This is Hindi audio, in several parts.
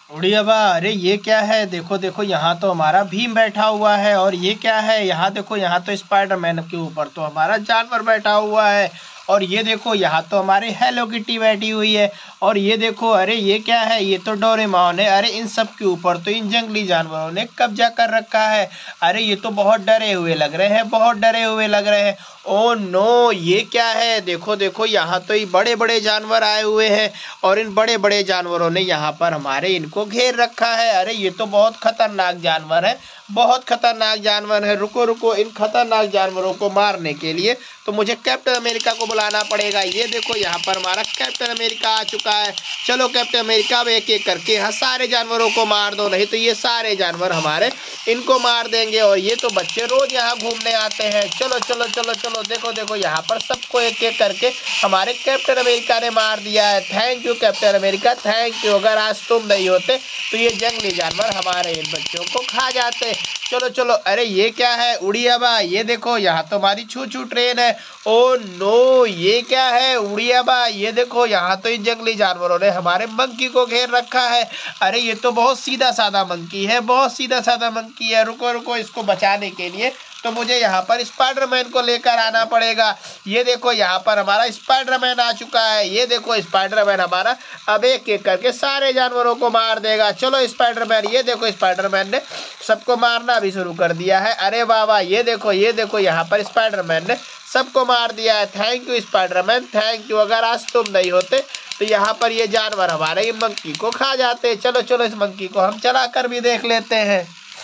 उड़िया बा, अरे ये क्या है? देखो देखो, यहाँ तो हमारा भीम बैठा हुआ है। और ये क्या है? यहाँ देखो, यहाँ तो स्पाइडरमैन के ऊपर तो हमारा जानवर बैठा हुआ है। और ये देखो, यहाँ तो हमारी हेलो किटी बैठी हुई है। और ये देखो, अरे ये क्या है? ये तो डोरेमोन है। अरे इन सब के ऊपर तो इन जंगली जानवरों ने कब्जा कर रखा है। अरे ये तो बहुत डरे हुए लग रहे हैं, बहुत डरे हुए लग रहे हैं। ओ नो, ये क्या है? देखो देखो, यहाँ तो ये बड़े बड़े जानवर आए हुए हैं। और इन बड़े बड़े जानवरों ने यहाँ पर हमारे इनको घेर रखा है। अरे ये तो बहुत खतरनाक जानवर है, बहुत खतरनाक जानवर है। रुको रुको, इन खतरनाक जानवरों को मारने के लिए तो मुझे कैप्टन अमेरिका को बुलाना पड़ेगा। ये देखो, यहाँ पर हमारा कैप्टन अमेरिका आ चुका है। चलो कैप्टन अमेरिका, अब एक एक करके यहाँ सारे जानवरों को मार दो, नहीं तो ये सारे जानवर हमारे इनको मार देंगे। और ये तो बच्चे रोज यहाँ घूमने आते हैं। चलो चलो चलो चलो, देखो देखो, यहाँ पर सबको एक एक करके हमारे कैप्टन अमेरिका ने मार दिया है। Thank you Captain America, thank you. अगर आज तुम नहीं होते तो ये जंगली जानवर हमारे इन बच्चों को खा जाते। चलो चलो, अरे ये क्या है? उड़िया बा, ये देखो, यहाँ तो हमारी छू छू ट्रेन है। ओ नो, ये क्या है? उड़िया बा, ये देखो, यहाँ तो इन जंगली जानवरों ने हमारे मंकी को घेर रखा है। अरे ये तो बहुत सीधा साधा मंकी है, बहुत सीधा साधा मंकी है। रुको रुको, इसको बचाने के लिए तो मुझे यहाँ पर स्पाइडरमैन को लेकर आना पड़ेगा। ये देखो, यहाँ पर हमारा स्पाइडरमैन आ चुका है। ये देखो, स्पाइडरमैन हमारा अब एक एक करके सारे जानवरों को मार देगा। चलो स्पाइडरमैन, ये देखो, स्पाइडरमैन ने सबको मारना भी शुरू कर दिया है। अरे वाह वाह, ये देखो, यहाँ पर स्पाइडरमैन ने सबको मार दिया है। Thank you Spiderman, thank you. अगर आज तुम नहीं होते तो यहाँ पर ये जानवर हमारे ये मंकी को खा जाते। चलो चलो, इस मंकी को हम चला कर भी देख लेते हैं।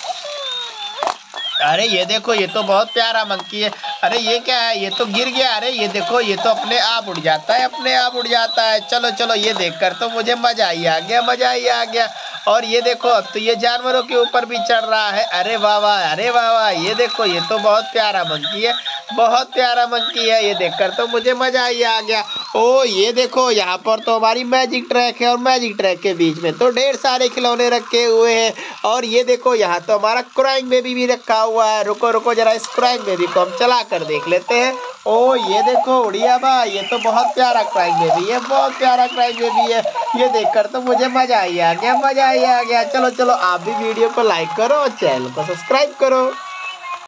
अरे ये देखो, ये तो बहुत प्यारा मंकी है। अरे ये क्या है? ये तो गिर गया। अरे ये देखो, ये तो अपने आप उड़ जाता है, अपने आप उड़ जाता है। चलो चलो, ये देखकर तो मुझे मजा ही आ गया, मजा ही आ गया। और ये देखो, अब तो ये जानवरों के ऊपर भी चढ़ रहा है। अरे वाह वाह, अरे वाह वाह, ये देखो, ये तो बहुत प्यारा मंकी है, बहुत प्यारा मंकी है। ये देखकर तो मुझे मजा ही आ गया। ओ ये देखो, यहाँ पर तो हमारी मैजिक ट्रैक है। और मैजिक ट्रैक के बीच में तो ढेर सारे खिलौने रखे हुए हैं। और ये देखो, यहाँ तो हमारा क्राइंग बेबी भी रखा हुआ है। रुको रुको, जरा इस क्राइंग बेबी को हम चला कर देख लेते हैं। ओ ये देखो उड़िया बा, ये तो बहुत प्यारा क्राइंग बेबी है, बहुत प्यारा क्राइंग बेबी है। ये देखकर तो मुझे मजा ही आ गया, मजा ही आ गया। चलो चलो, आप भी वीडियो को लाइक करो और चैनल को सब्सक्राइब करो।